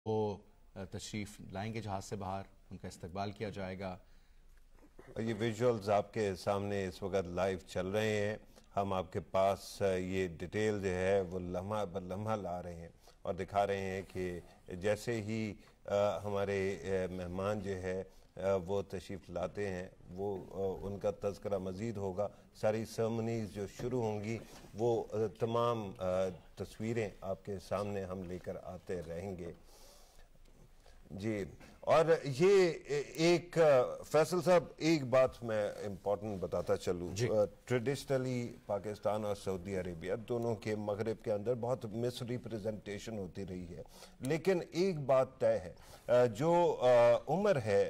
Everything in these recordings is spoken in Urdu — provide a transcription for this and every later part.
وہ تشریف لائیں گے جہاز سے باہر، ان کا استقبال کیا جائے گا۔ یہ ویژولز آپ کے سامنے اس وقت لائیو چل رہے ہیں، ہم آپ کے پاس یہ ڈیٹیل جو ہے وہ لمحہ بر لمحہ لا رہے ہیں اور دکھا رہے ہیں کہ جیسے ہی ہمارے مہمان جو ہے وہ تشریف لاتے ہیں وہ ان کا تذکرہ مزید ہوگا، ساری سرمنیز جو شروع ہوں گی وہ تمام تصویریں آپ کے سامنے ہم لے کر آتے رہیں گے۔ جی، اور یہ ایک فیصل صاحب ایک بات میں امپورٹنٹ بتاتا چلوں، ٹریڈیشنلی پاکستان اور سعودی عربیہ دونوں کے مغرب کے اندر بہت مس ریپریزنٹیشن ہوتی رہی ہے، لیکن ایک بات طے ہے، جو عمر ہے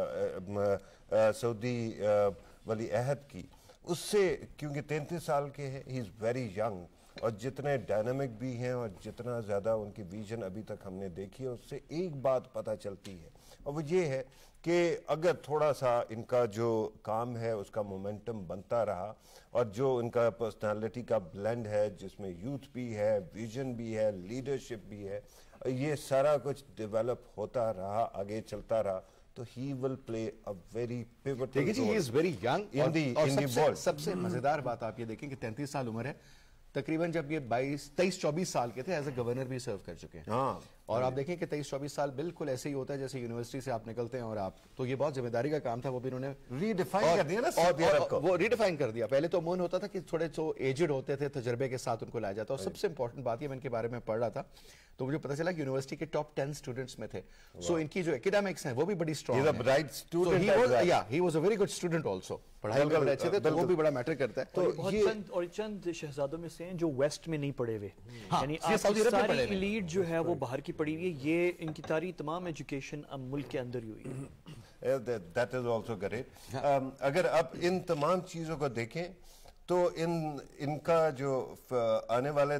سعودی ولی عہد کی اس سے، کیونکہ 33 سال کے ہے، ہی از ویری ینگ، اور جتنے ڈائنامک بھی ہیں اور جتنا زیادہ ان کی ویژن ابھی تک ہم نے دیکھی ہے، اس سے ایک بات پتہ چلتی ہے، اور وہ یہ ہے کہ اگر تھوڑا سا ان کا جو کام ہے اس کا مومنٹم بنتا رہا، اور جو ان کا پرسنالٹی کا بلینڈ ہے جس میں یوتھ بھی ہے، ویژن بھی ہے، لیڈرشپ بھی ہے، یہ سارا کچھ ڈیولپ ہوتا رہا، آگے چلتا رہا، تو he will play a very pivotal role. he is very young in the world. سب سے مزیدار بات آپ یہ دیکھیں کہ 33 سال عمر ہے، تقریباً جب یہ 23-24 سال کے تھے ایز اے گورنر بھی سرو کر چکے ہیں، اور آپ دیکھیں کہ 23-24 سال بالکل ایسے ہی ہوتا ہے جیسے یونیورسٹی سے آپ نکلتے ہیں، اور آپ تو یہ بہت ذمہ داری کا کام تھا، وہ بھی انہوں نے ریڈیفائن کر دیا نا سعودی عرب کو، وہ ریڈیفائن کر دیا۔ پہلے تو عموماً ہوتا تھا کہ تھوڑے سو ایجڈ ہوتے تھے، تجربے کے ساتھ ان کو لایا جاتا، اور سب سے امپورٹنٹ بات یہ میں ان کے بارے میں پڑھ رہا تھا تو مجھے پتہ چلا کہ یونیورسٹی کے ٹاپ 10 اسٹوڈنٹس میں تھے، سو ان کی جو ایکیڈیمکس ہیں وہ بھی بڑی اسٹرانگ ہیں، he was a very good student also, پڑھائی میں بڑے اچھے تھے، تو وہ بھی بڑا میٹر کرتا ہے۔ اور چند شہزادوں میں سے ہیں جو ویسٹ میں نہیں پڑھے ہوئے، یعنی ساری ایلیٹ جو ہے وہ باہر کی پڑھی ہوئی ہے، یہ ان کی ساری تمام ایجوکیشن اب ملک کے اندر ہی ہوئی ہے۔ That is also great۔ اگر آپ ان تمام چیزوں کو دیکھیں تو ان کا جو آنے والے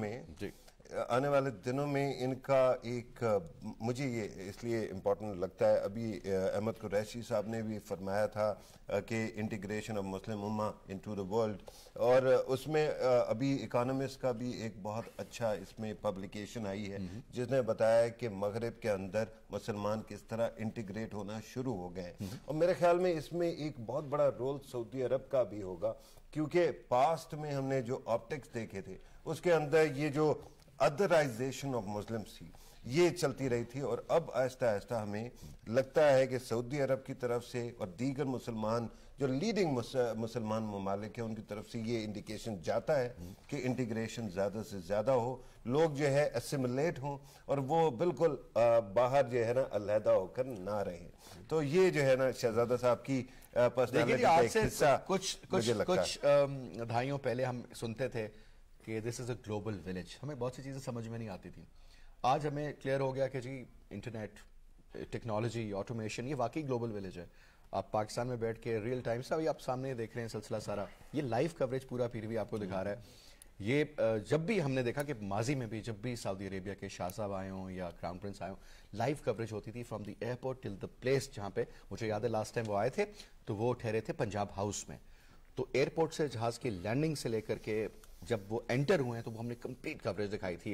دنوں میں ان کا ایک، مجھے یہ اس لیے امپورٹنٹ لگتا ہے، ابھی احمد قریشی صاحب نے بھی فرمایا تھا کہ انٹیگریشن آف مسلم امہ انٹو دی ورلڈ، اور اس میں ابھی اکانومسٹ کا بھی ایک بہت اچھا اس میں پبلیکیشن آئی ہے جس نے بتایا کہ مغرب کے اندر مسلمان کس طرح انٹیگریٹ ہونا شروع ہو گئے، اور میرے خیال میں اس میں ایک بہت بڑا رول سعودی عرب کا بھی ہوگا، کیونکہ پاسٹ میں ہم نے جو آپٹکس دیکھے تھے اس کے اندر یہ جو ادرائزیشن آف مسلمس تھی یہ چلتی رہی تھی، اور اب آہستہ آہستہ ہمیں لگتا ہے کہ سعودی عرب کی طرف سے اور دیگر مسلمان جو لیڈنگ مسلمان ممالک ہیں ان کی طرف سے یہ انڈیکیشن جاتا ہے کہ انٹیگریشن زیادہ سے زیادہ ہو، لوگ جو ہے اسیملیٹ ہوں، اور وہ بالکل باہر جو ہے نا علیحدہ ہو کر نہ رہیں۔ تو یہ جو ہے نا شہزادہ صاحب کی پرسنالٹی کا ایک حصہ مجھے لگتا ہے۔ کچھ دہائیوں پہلے ہم سنتے تھے کہ دس از اے گلوبل ولیج، ہمیں بہت سی چیزیں سمجھ میں نہیں آتی تھیں، آج ہمیں کلیئر ہو گیا کہ جی انٹرنیٹ، ٹیکنالوجی، آٹومیشن، یہ واقعی گلوبل ولیج ہے۔ آپ پاکستان میں بیٹھ کے ریئل ٹائم سے ابھی آپ سامنے دیکھ رہے ہیں سلسلہ سارا، یہ لائیو کوریج پورا پھر بھی آپ کو دکھا رہا ہے۔ یہ جب بھی ہم نے دیکھا کہ ماضی میں بھی جب بھی سعودی عربیہ کے شاہ صاحب آئے ہوں یا کراؤن پرنس آئے ہوں، لائیو کوریج ہوتی تھی from the airport till the place جہاں پہ، مجھے یاد ہے لاسٹ ٹائم وہ آئے تھے تو وہ ٹھہرے تھے پنجاب ہاؤس میں، تو ایئرپورٹ سے جہاز کی لینڈنگ سے لے کر کے جب وہ انٹر ہوئے ہیں تو وہ ہم نے کمپلیٹ کوریج دکھائی تھی۔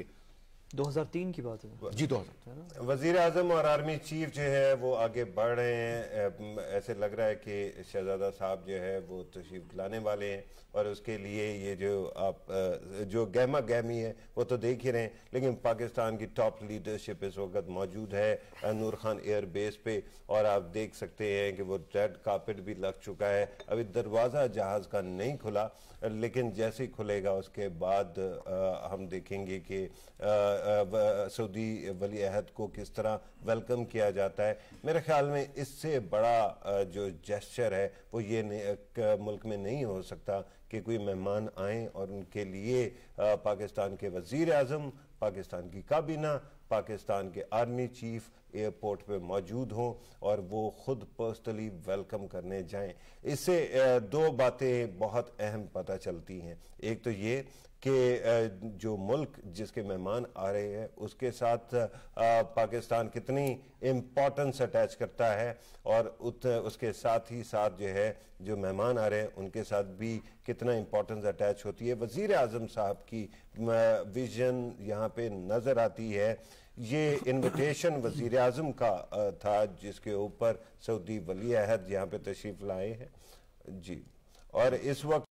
2003 کی بات ہے جی، 2000۔ وزیر اعظم اور آرمی چیف جو ہے وہ آگے بڑھ رہے ہیں، ایسے لگ رہا ہے کہ شہزادہ صاحب جو ہے وہ تشریف لانے والے ہیں، اور اس کے لیے یہ جو آپ جو گہما گہمی ہے وہ تو دیکھ ہی رہے ہیں، لیکن پاکستان کی ٹاپ لیڈرشپ اس وقت موجود ہے نور خان ایئر بیس پہ، اور آپ دیکھ سکتے ہیں کہ وہ ریڈ کارپٹ بھی لگ چکا ہے، ابھی دروازہ جہاز کا نہیں کھلا، لیکن جیسے ہی کھلے گا اس کے بعد ہم دیکھیں گے کہ سعودی ولی عہد کو کس طرح ویلکم کیا جاتا ہے۔ میرے خیال میں اس سے بڑا جو جیسچر ہے وہ یہ ملک میں نہیں ہو سکتا کہ کوئی مہمان آئیں اور ان کے لیے پاکستان کے وزیر اعظم، پاکستان کی کابینہ، پاکستان کے آرمی چیف ایئرپورٹ پہ موجود ہوں اور وہ خود پرسنلی ویلکم کرنے جائیں۔ اس سے دو باتیں بہت اہم پتہ چلتی ہیں، ایک تو یہ کہ جو ملک جس کے مہمان آ رہے ہیں اس کے ساتھ پاکستان کتنی امپورٹنس اٹیچ کرتا ہے، اور اس کے ساتھ ہی ساتھ جو ہے جو مہمان آ رہے ہیں ان کے ساتھ بھی کتنا امپورٹنس اٹیچ ہوتی ہے۔ وزیر اعظم صاحب کی ویژن یہاں پہ نظر آتی ہے یہ انویٹیشن وزیر اعظم کا تھا جس کے اوپر سعودی ولی عہد یہاں پہ تشریف لائے ہیں جی. اور اس وقت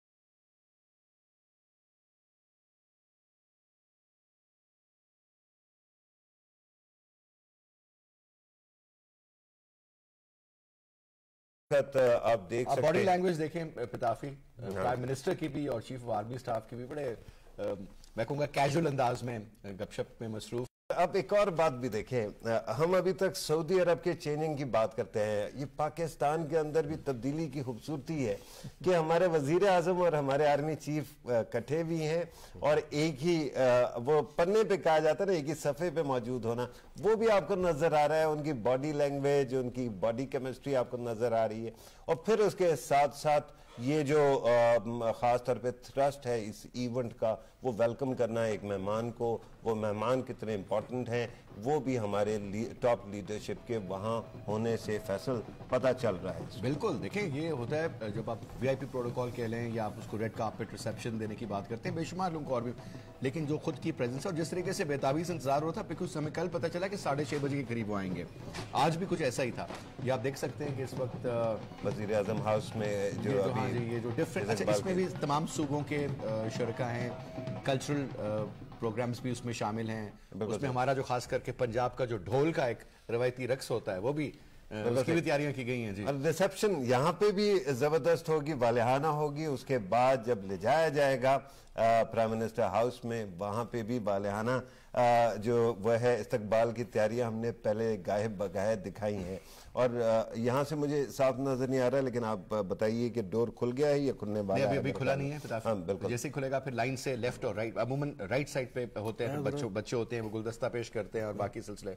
آپ دیکھ سکتے ہیں باڈی لینگویج دیکھیں پتافی پرائم منسٹر کی بھی اور چیف آف آرمی سٹاف کی بھی بڑے میں کہوں گا کیجول انداز میں گپ شپ میں مصروف. اب ایک اور بات بھی دیکھیں, ہم ابھی تک سعودی عرب کے چینجنگ کی بات کرتے ہیں, یہ پاکستان کے اندر بھی تبدیلی کی خوبصورتی ہے کہ ہمارے وزیر اعظم اور ہمارے آرمی چیف کٹھے بھی ہیں اور ایک ہی وہ پنے پہ کہا جاتا ہے نا, ایک ہی صفحے پہ موجود ہونا, وہ بھی آپ کو نظر آ رہا ہے. ان کی باڈی لینگویج, ان کی باڈی کیمسٹری آپ کو نظر آ رہی ہے. اور پھر اس کے ساتھ ساتھ یہ جو خاص طور پہ تھرسٹ ہے اس ایونٹ کا, وہ ویلکم کرنا ہے ایک مہمان کو, وہ مہمان کتنے امپورٹنٹ ہیں وہ بھی ہمارے ٹاپ لیڈرشپ کے وہاں ہونے سے فیصل پتہ چل رہا ہے. بالکل دیکھیں یہ ہوتا ہے جب آپ وی آئی پی پروٹوکال کہہ لیں یا آپ اس کو ریڈ کارپیٹ ریسیپشن دینے کی بات کرتے ہیں, بے شمار لوگوں کو اور بھی, لیکن جو خود کی پریزنس اور جس طریقے سے بےتابی سے انتظار ہوتا ہے, کچھ ہمیں کل پتہ چلا کہ 6:30 بجے کے قریب وہ آئیں گے. آج بھی کچھ ایسا ہی تھا. یہ آپ دیکھ سکتے ہیں کہ اس وقت وزیر اعظم ہاؤس میں جو یہ جو ڈفرینٹ, اس میں بھی تمام صوبوں کے شرکا ہیں, کلچرل پروگرامز بھی اس میں شامل ہیں. اس میں ہمارا جو خاص کر کے پنجاب کا جو ڈھول کا ایک روایتی رقص ہوتا ہے وہ بھی, اس کی بھی تیاریاں کی گئی ہیں. جی ریسیپشن یہاں پہ بھی زبردست ہوگی, والہانہ ہوگی. اس کے بعد جب لے جایا جائے گا پرائم منسٹر ہاؤس میں, وہاں پہ بھی والہانہ جو وہ ہے استقبال کی تیاریاں ہم نے پہلے گاہے بگاہے دکھائی ہیں. اور یہاں سے مجھے صاف نظر نہیں آ رہا, لیکن آپ بتائیے کہ ڈور کھل گیا ہے یا کھلنے والا ہے؟ ابھی کھلا نہیں ہے. جیسے ہی کھلے گا پھر لائن سے لیفٹ اور رائٹ, عموماً رائٹ سائڈ پہ ہوتے ہیں, بچے ہوتے ہیں, وہ گلدستہ پیش کرتے ہیں اور باقی سلسلے.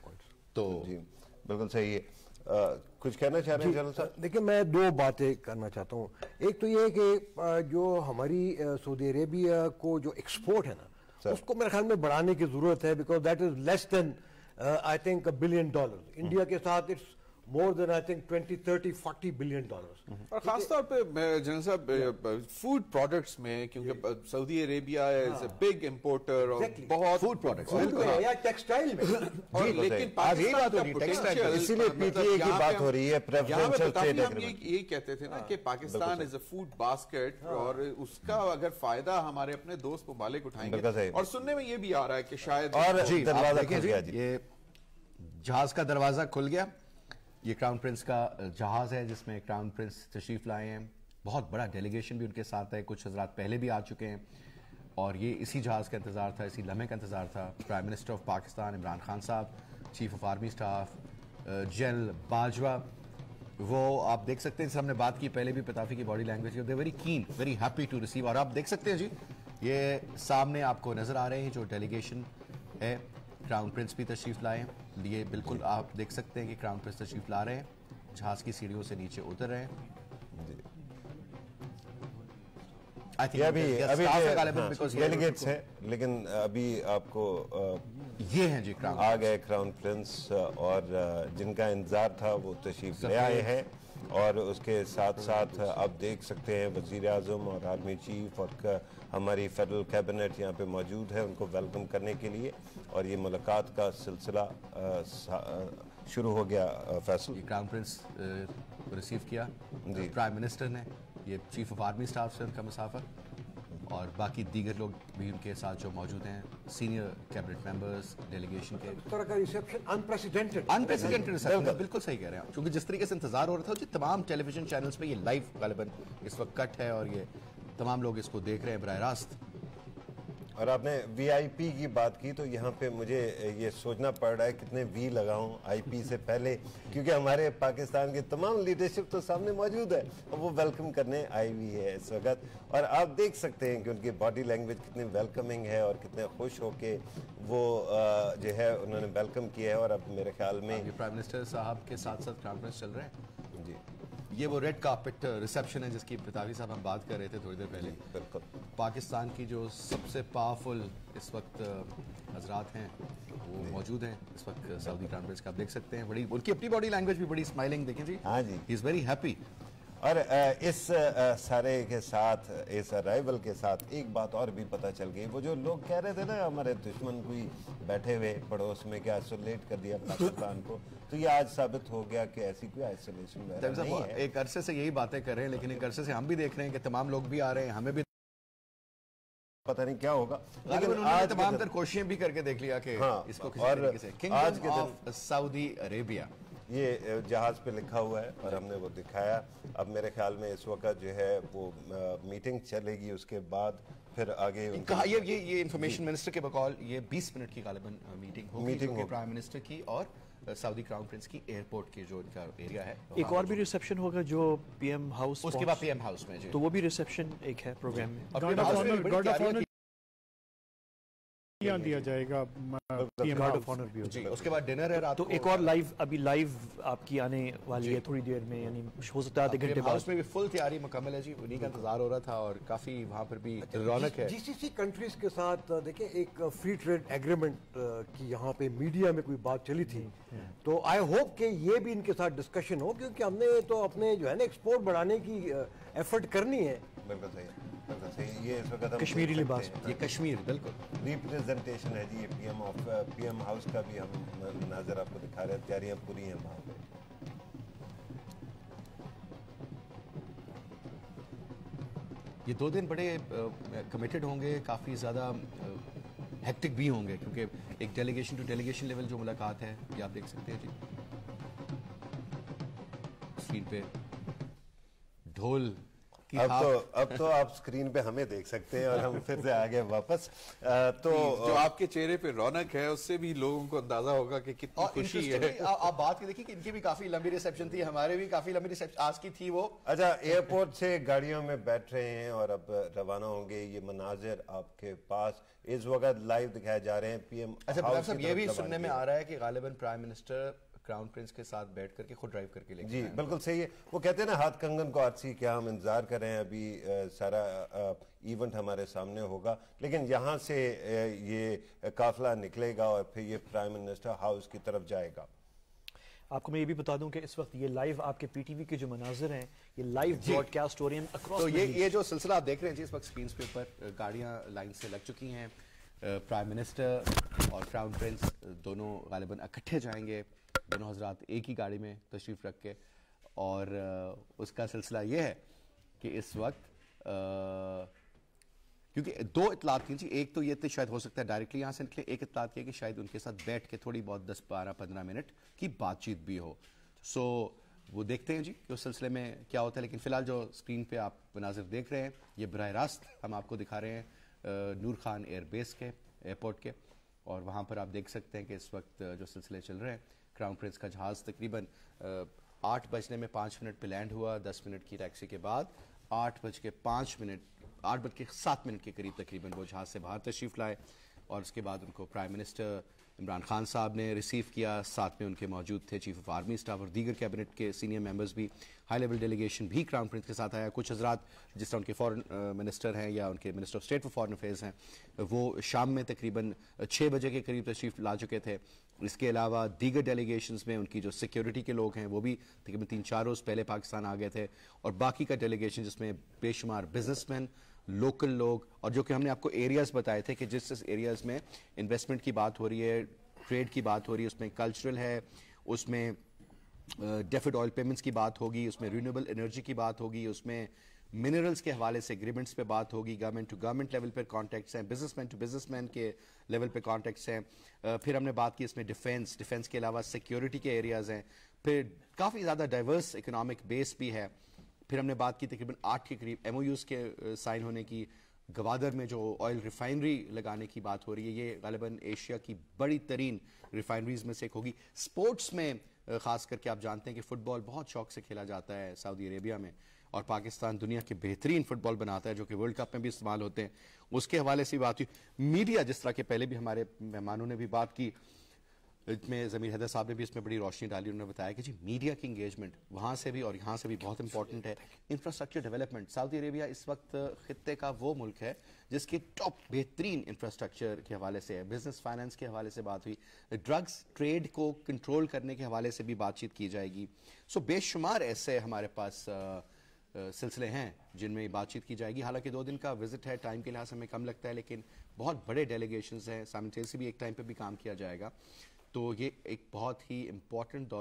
تو جی بالکل صحیح ہے. کچھ کہنا چاہ رہے ہیں جنرل صاحب؟ دیکھیں میں دو باتیں کرنا چاہتا ہوں. ایک تو یہ ہے کہ جو ہماری سعودی عربیہ کو جو ایکسپورٹ ہے نا, اس کو میرے خیال میں بڑھانے کی ضرورت ہے, because that is less than I think $1 billion. India کے ساتھ it's more than I think 20, 30, 40 billion dollars. اور خاص طور پہ جنرل صاحب فوڈ پروڈکٹس میں, کیونکہ Saudi Arabia is a big importer اور بہت فوڈ پروڈکٹس یا ٹیکسٹائل میں, لیکن پاکستان کا پوٹینشیل, اسی لیے پی ٹی اے کی بات ہو رہی ہے, پریفرنشل ٹریڈ ہم یہی کہتے تھے نا کہ Pakistan is a food basket, اور اس کا اگر فائدہ ہمارے اپنے دوست ممالک اٹھائیں گے. اور سننے میں یہ بھی آ رہا ہے کہ شاید دروازہ کھل گیا. یہ جہاز کا دروازہ کھل گیا. یہ کراؤن پرنس کا جہاز ہے جس میں کراؤن پرنس تشریف لائے ہیں. بہت بڑا ڈیلیگیشن بھی ان کے ساتھ ہے, کچھ حضرات پہلے بھی آ چکے ہیں, اور یہ اسی جہاز کا انتظار تھا, اسی لمحے کا انتظار تھا. Prime minister of Pakistan Imran Khan صاحب, chief of army staff general Bajwa, وہ آپ دیکھ سکتے ہیں, جس ہم نے بات کی پہلے بھی, پتافی کی body language, they very keen, very happy to receive. اور آپ دیکھ سکتے ہیں جی یہ سامنے آپ کو نظر آ رہے ہیں جو ڈیلیگیشن ہے, کراؤن پرنس بھی تشریف لائے ہیں. یہ بالکل آپ دیکھ سکتے ہیں کہ کراؤن پرنس تشریف لا رہے ہیں, جہاز کی سیڑھیوں سے نیچے اتر رہے ہیں. ڈیلیگیٹس ہیں, لیکن ابھی آپ کو یہ ہیں جی آ گئے کراؤن پرنس, اور جن کا انتظار تھا وہ تشریف لے آئے ہیں. اور اس کے ساتھ ساتھ آپ دیکھ سکتے ہیں وزیر اعظم اور آرمی چیف اور ہماری فیڈرل کیبنٹ یہاں پہ موجود ہے ان کو ویلکم کرنے کے لیے. اور یہ ملاقات کا سلسلہ شروع ہو گیا. فیصل یہ کراؤن پرنس ریسیو کیا پرائم منسٹر نے, یہ چیف آف آرمی سٹاف سے ان کا مسافر, اور باقی دیگر لوگ بھی ان کے ساتھ جو موجود ہیں, سینئر کیبنٹ ممبرز ڈیلیگیشن کے. اس طرح کا ریسیپشن انپریسیڈنٹڈ ریسیپشن, بالکل صحیح کہہ رہے ہیں, کیونکہ جس طریقے سے انتظار ہو رہا تھا, تمام ٹیلی ویژن چینلز پہ یہ لائیو غالباً اس وقت کٹ ہے, اور یہ تمام لوگ اس کو دیکھ رہے ہیں براہ راست. اور آپ نے وی آئی پی کی بات کی, تو یہاں پہ مجھے یہ سوچنا پڑ رہا ہے کتنے وی لگاؤں آئی پی سے پہلے, کیونکہ ہمارے پاکستان کی تمام لیڈرشپ تو سامنے موجود ہے, اور وہ ویلکم کرنے آئی ہوئی ہے اس وقت. اور آپ دیکھ سکتے ہیں کہ ان کی باڈی لینگویج کتنی ویلکمنگ ہے, اور کتنے خوش ہو کے وہ جو ہے انہوں نے ویلکم کیا ہے. اور اب میرے خیال میں یہ پرائم منسٹر صاحب کے ساتھ ساتھ کانفرنس چل رہے ہیں. جی یہ وہ ریڈ کارپٹ ریسیپشن ہے جس کی پتاوی صاحب ہم بات کر رہے تھے تھوڑی دیر پہلے. بالکل پاکستان کی جو سب سے پاورفل اس وقت حضرات ہیں وہ موجود ہیں اس وقت سعودی کراؤن پرنس کا. آپ دیکھ سکتے ہیں بڑی ان کی اپنی باڈی لینگویج بھی بڑی اسمائلنگ, دیکھیں جی, ہاں جی, ہی از ویری ہیپی. اور اس سارے کے ساتھ اس ارائیول کے ساتھ ایک بات اور بھی پتہ چل گئی, وہ جو لوگ کہہ رہے تھے نا ہمارے دشمن کوئی بیٹھے ہوئے پڑوس میں کہ آئسولیٹ کر دیا پاکستان کو, تو یہ آج ثابت ہو گیا کہ ایسی کوئی آئسولیشن نہیں ہے. ایک عرصے سے یہی باتیں کر رہے ہیں, لیکن ایک عرصے سے ہم بھی دیکھ رہے ہیں کہ تمام لوگ بھی آ رہے ہیں, ہمیں بھی پتہ نہیں کیا ہوگا, لیکن آج تمام تر کوششیں بھی کر کے دیکھ لیا کہ اس کو کسی طریقے سے کنگڈم آف سعودی عربیہ یہ جہاز پہ لکھا ہوا ہے اور ہم نے وہ دکھایا. اب میرے خیال میں اس وقت جو ہے وہ میٹنگ چلے گی, اس کے بعد پھر آگے یہ انفارمیشن منسٹر کے بقول یہ 20 منٹ کی غالباً میٹنگ ہوگی پرائم منسٹر کی اور سعودی کراؤن پرنس کی ایئرپورٹ کی جو ان کا ایریا ہے. ایک اور بھی ریسپشن ہوگا جو پی ایم ہاؤس, اس کے بعد پی ایم ہاؤس میں, تو وہ بھی ریسپشن ایک ہے پروگرام میں, دیا جائے گا, گارڈ آف آنر بھی ہوگا. اس کے بعد ڈنر ہے رات تو ایک اور لائیو ابھی لائیو آپ کی آنے والی ہے تھوڑی دیر میں, یعنی ہو سکتا ہے آدھے گھنٹے بعد. ہاؤس میں بھی فل تیاری مکمل ہے جی, انہی کا انتظار ہو رہا تھا اور کافی وہاں پر بھی رونق ہے. جی سی سی کنٹریز کے ساتھ دیکھیں ایک فری ٹریڈ ایگریمنٹ کی یہاں پہ میڈیا میں کوئی بات چلی تھی, تو آئی ہوپ کہ یہ بھی ان کے ساتھ ڈسکشن ہو, کیونکہ ہم نے تو اپنے جو ہے نا ایکسپورٹ بڑھانے کی ایفرٹ کرنی ہے. بالکل صحیح, یہ اس وقت کشمیری لباس, یہ کشمیر بالکل ریپریزنٹیشن ہے جی. پی ایم ہاؤس کا بھی ہم مناظر آپ کو دکھا رہے ہیں, تیاریاں پوری ہیں وہاں پہ. یہ 2 دن بڑے کمیٹڈ ہوں گے, کافی زیادہ ہیکٹک بھی ہوں گے, کیونکہ ایک ڈیلیگیشن ٹو ڈیلیگیشن لیول جو ملاقات ہے یہ آپ دیکھ سکتے ہیں جی اسکرین پہ. ڈھول اب تو آپ اسکرین پہ ہمیں دیکھ سکتے ہیں اور ہم پھر سے آگے واپس. تو جو آپ کے چہرے پہ رونق ہے اس سے بھی لوگوں کو اندازہ ہوگا کہ کتنی خوشی ہے. آپ بات دیکھیے کہ ان کی بھی کافی لمبی ریسپشن تھی, ہمارے بھی کافی لمبی ریسپشن آج کی تھی. وہ اچھا ایئرپورٹ سے گاڑیوں میں بیٹھ رہے ہیں اور اب روانہ ہوں گے. یہ مناظر آپ کے پاس اس وقت لائیو دکھائے جا رہے ہیں پی ایم. اچھا صاحب یہ بھی سننے میں آ رہا ہے کہ غالباً پرائم منسٹر کراؤن پرنس کے ساتھ بیٹھ کر کے خود ڈرائیو کر کے لے جی بالکل صحیح ہے. وہ کہتے ہیں نا ہاتھ کنگن کو آرسی, کیا ہم انتظار کر رہے ہیں, ابھی سارا ایونٹ ہمارے سامنے ہوگا, لیکن یہاں سے یہ قافلہ نکلے گا اور پھر یہ پرائم منسٹر ہاؤس کی طرف جائے گا. آپ کو میں یہ بھی بتا دوں کہ اس وقت یہ لائیو آپ کے پی ٹی وی کے جو مناظر ہیں یہ لائیو براڈ کاسٹ ہو رہے ہیں اکراس. تو یہ جو سلسلہ آپ دیکھ رہے ہیں جی اس وقت اسکرینس کے اوپر گاڑیاں لائن سے لگ چکی ہیں. پرائم منسٹر اور کراؤن پرنس دونوں غالباً اکٹھے جائیں گے, دونوں حضرات ایک ہی گاڑی میں تشریف رکھ کے, اور اس کا سلسلہ یہ ہے کہ اس وقت کیونکہ 2 اطلاعات کی جی, ایک تو یہ تھی شاید ہو سکتا ہے ڈائریکٹلی یہاں سے نکلے, ایک اطلاعات کی کہ شاید ان کے ساتھ بیٹھ کے تھوڑی بہت 10 12 15 منٹ کی بات چیت بھی ہو. سو وہ دیکھتے ہیں جی کہ اس سلسلے میں کیا ہوتا ہے. لیکن فی الحال جو اسکرین پہ آپ مناظر دیکھ رہے ہیں یہ براہ راست ہم آپ کو دکھا رہے ہیں نور خان ایئر بیس کے ایئرپورٹ کے, اور وہاں پر آپ دیکھ سکتے ہیں کہ اس وقت جو سلسلے چل رہے ہیں. کراؤن پرنس کا جہاز تقریباً 8:05 پہ لینڈ ہوا, 10 منٹ کی ٹیکسی کے بعد 8:07 کے قریب تقریباً وہ جہاز سے باہر تشریف لائے, اور اس کے بعد ان کو پرائم منسٹر عمران خان صاحب نے ریسیو کیا. ساتھ میں ان کے موجود تھے چیف آف آرمی اسٹاف اور دیگر کیبنٹ کے سینئر ممبرز بھی. ہائی لیول ڈیلیگیشن بھی کراؤن پرنس کے ساتھ آیا. کچھ حضرات جس طرح ان کے فارن منسٹر ہیں یا ان کے minister of state for foreign affairs ہیں وہ شام میں تقریباً 6 بجے کے قریب تشریف لا چکے تھے. اس کے علاوہ دیگر ڈیلیگیشنز میں ان کی جو سیکیورٹی کے لوگ ہیں وہ بھی تقریباً 3-4 روز پہلے پاکستان آ گئے تھے, اور باقی کا ڈیلیگیشن جس میں بے شمار بزنس مین, لوکل لوگ, اور جو کہ ہم نے آپ کو ایریاز بتائے تھے کہ جس ایریاز میں انویسٹمنٹ کی بات ہو رہی ہے, ٹریڈ کی بات ہو رہی ہے, اس میں کلچرل ہے, اس میں ڈیفرڈ آئل پیمنٹس کی بات ہوگی, اس میں رینیویبل انرجی کی بات ہوگی, اس میں منرلز کے حوالے سے ایگریمنٹس پہ بات ہوگی, گورنمنٹ ٹو گورنمنٹ لیول پر کانٹیکٹس ہیں, businessman to businessman کے لیول پہ کانٹیکٹس ہیں. پھر ہم نے بات کی اس میں ڈیفینس کے علاوہ سیکیورٹی کے ایریاز ہیں, پھر کافی زیادہ ڈائیورس اکنامک بیس بھی ہے. پھر ہم نے بات کی تقریباً 8 کے قریب ایم او یوز کے سائن ہونے کی. گوادر میں جو آئل ریفائنری لگانے کی بات ہو رہی ہے یہ غالباً ایشیا کی بڑی ترین ریفائنریز میں سے ایک ہوگی. سپورٹس میں خاص کر کے آپ جانتے ہیں کہ فٹ بال بہت شوق سے کھیلا جاتا ہے سعودی عربیہ میں, اور پاکستان دنیا کے بہترین فٹ بال بناتا ہے جو کہ ورلڈ کپ میں بھی استعمال ہوتے ہیں. اس کے حوالے سے بات ہوئی. میڈیا جس طرح کے پہلے بھی ہمارے مہمانوں نے بھی بات کی, اس میں ضمیر حیدر صاحب نے بھی اس میں بڑی روشنی ڈالی. انہوں نے بتایا کہ جی میڈیا کی انگیجمنٹ وہاں سے بھی اور یہاں سے بھی بہت امپورٹنٹ ہے. انفراسٹرکچر ڈیولپمنٹ, سعودی عربیہ اس وقت خطے کا وہ ملک ہے جس کی ٹاپ بہترین انفراسٹرکچر کے حوالے سے ہے. بزنس فائنانس کے حوالے سے بات ہوئی, ڈرگز ٹریڈ کو کنٹرول کرنے کے حوالے سے بھی بات چیت کی جائے گی. سو بے شمار ایسے ہمارے پاس سلسلے ہیں جن میں بات چیت کی جائے گی. حالانکہ 2 دن کا وزٹ ہے, ٹائم کے لحاظ سے ہمیں کم لگتا ہے, لیکن بہت بڑے ڈیلیگیشنز ہیں, سائملٹینیسلی بھی ایک ٹائم پہ بھی کام کیا جائے گا. تو یہ ایک بہت ہی امپورٹنٹ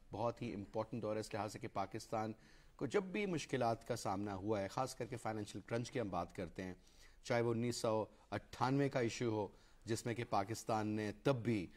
دورہ اس لحاظ سے کہ پاکستان کو جب بھی مشکلات کا سامنا ہوا ہے, خاص کر کے فائنینشیل کرنچ کی ہم بات کرتے ہیں, چاہے وہ 1998 کا ایشو ہو جس میں کہ پاکستان نے تب بھی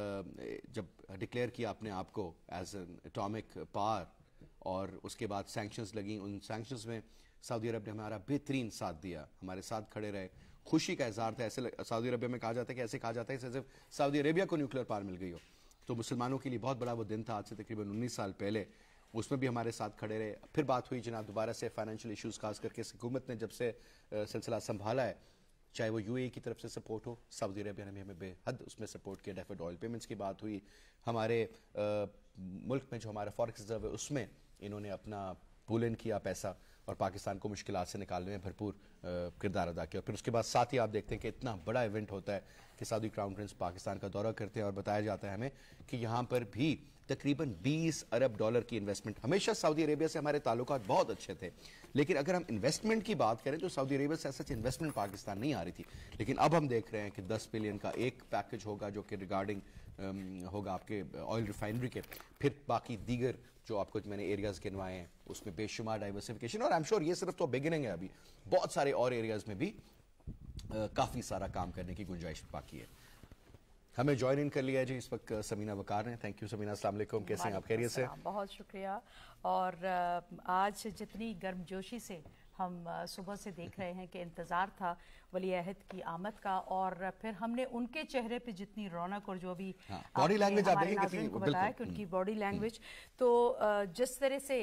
جب ڈکلیئر کیا اپنے آپ کو ایز این اٹامک پاور, اور اس کے بعد سینکشنز لگیں, ان سینکشنز میں سعودی عرب نے ہمارا بہترین ساتھ دیا, ہمارے ساتھ کھڑے رہے, خوشی کا اظہار تھا. ایسے سعودی عربیہ میں کہا جاتا ہے کہ ایسے کہا جاتا ہے جیسے سعودی عربیہ کو نیوکلیر پاور مل گئی ہو. تو مسلمانوں کے لیے بہت بڑا وہ دن تھا, آج سے تقریباً 19 سال پہلے, اس میں بھی ہمارے ساتھ کھڑے رہے. پھر بات ہوئی جناب دوبارہ سے فائنینشیل ایشوز, خاص کر کے حکومت نے جب سے سلسلہ سنبھالا ہے, چاہے وہ UAE کی طرف سے سپورٹ ہو, سعودی عربیہ نے بھی ہمیں بے حد اس میں سپورٹ کیا. ڈیفرڈ آئل پیمنٹس کی بات ہوئی, ہمارے ملک میں جو ہمارا فوریکس ریزرو ہے اس میں انہوں نے اپنا پول ان کیا پیسہ, اور پاکستان کو مشکلات سے نکالنے میں بھرپور کردار ادا کیا. پھر اس کے بعد ساتھ ہی آپ دیکھتے ہیں کہ اتنا بڑا ایونٹ ہوتا ہے کہ سعودی کراؤن پرنس پاکستان کا دورہ کرتے ہیں, اور بتایا جاتا ہے ہمیں کہ یہاں پر بھی تقریباً $20 ارب کی انویسٹمنٹ. ہمیشہ سعودی عربیہ سے ہمارے تعلقات بہت اچھے تھے, لیکن اگر ہم انویسٹمنٹ کی بات کریں تو سعودی عربیہ سے سچ انویسٹمنٹ پاکستان نہیں آ رہی تھی. لیکن اب ہم دیکھ رہے ہیں کہ 10 بلین کا ایک پیکج ہوگا جو کہ ریگارڈنگ ہوگا آپ کے آئل ریفائنری کے, پھر باقی دیگر جو آپ کو میں نے ایریاز گنوائے ہیں اس میں بے شمار ڈائیورسفیکیشن, اور آئی ایم شور یہ صرف تو بگننگ ہے, ابھی بہت سارے اور ایریاز میں بھی کافی سارا کام کرنے کی گنجائش باقی ہے. ہمیں جوائن ان کر لیا ہے جی اس وقت سمینہ وقار ہیں. تھینک یو سمینہ, السلام علیکم, کیسے ہیں آپ؟ خیریت سے؟ بہت شکریہ. اور آج جتنی گرم جوشی سے ہم صبح سے دیکھ رہے ہیں کہ انتظار تھا ولی عہد کی آمد کا, اور پھر ہم نے ان کے چہرے پہ جتنی رونق اور جو بھی باڈی لینگویج ہمارے ناظرین کو بتایا کہ ان کی باڈی لینگویج, تو جس طرح سے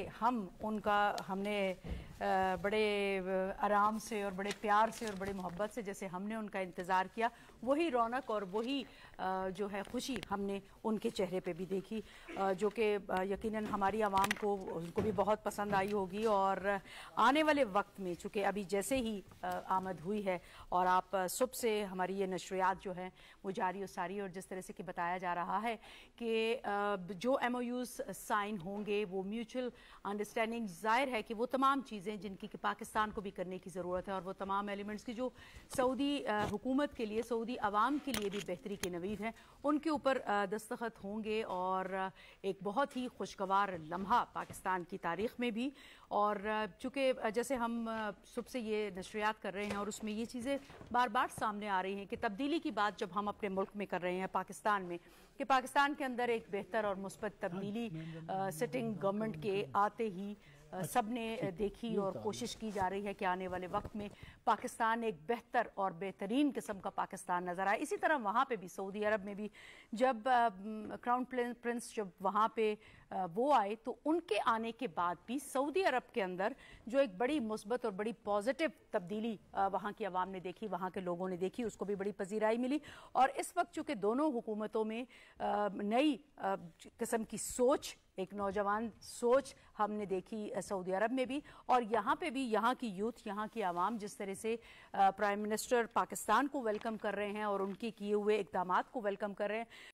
ہم نے بڑے آرام سے اور بڑے پیار سے اور بڑے محبت سے جیسے ہم نے ان کا انتظار کیا, وہی رونق اور وہی جو ہے خوشی ہم نے ان کے چہرے پہ بھی دیکھی, جو کہ یقیناً ہماری عوام کو ان کو بھی بہت پسند آئی ہوگی. اور آنے والے وقت میں چونکہ ابھی جیسے ہی آمد ہوئی ہے اور آپ صبح سے ہماری یہ نشریات جو ہیں وہ جاری و ساری, اور جس طرح سے کہ بتایا جا رہا ہے کہ جو MOUs سائن ہوں گے وہ میوچل انڈرسٹینڈنگ, ظاہر ہے کہ وہ تمام چیزیں جن کی کہ پاکستان کو بھی کرنے کی ضرورت ہے, اور وہ تمام ایلیمنٹس کی جو سعودی حکومت کے لیے, سعودی عوام کے لیے بھی بہتری کے نوید ہیں, ان کے اوپر دستخط ہوں گے. اور ایک بہت ہی خوشگوار لمحہ پاکستان کی تاریخ میں بھی. اور چونکہ جیسے ہم صبح سے یہ نشریات کر رہے ہیں اور اس میں یہ چیزیں بار بار سامنے آ رہی ہیں کہ تبدیلی کی بات جب ہم اپنے ملک میں کر رہے ہیں, پاکستان میں, کہ پاکستان کے اندر ایک بہتر اور مثبت تبدیلی سٹنگ گورنمنٹ کے آتے ہی سب نے دیکھی, اور کوشش کی جا رہی ہے کہ آنے والے وقت میں پاکستان ایک بہتر اور بہترین قسم کا پاکستان نظر آئے. اسی طرح وہاں پہ بھی سعودی عرب میں بھی جب کراؤن پرنس جب وہاں پہ وہ آئے تو ان کے آنے کے بعد بھی سعودی عرب کے اندر جو ایک بڑی مثبت اور بڑی پازیٹیو تبدیلی وہاں کی عوام نے دیکھی, وہاں کے لوگوں نے دیکھی, اس کو بھی بڑی پذیرائی ملی. اور اس وقت چونکہ دونوں حکومتوں میں نئی قسم کی سوچ, ایک نوجوان سوچ ہم نے دیکھی سعودی عرب میں بھی, اور یہاں پہ بھی یہاں کی یوتھ, یہاں کی عوام جس طرح سے پرائم منسٹر پاکستان کو ویلکم کر رہے ہیں اور ان کے کیے ہوئے اقدامات کو ویلکم کر رہے ہیں,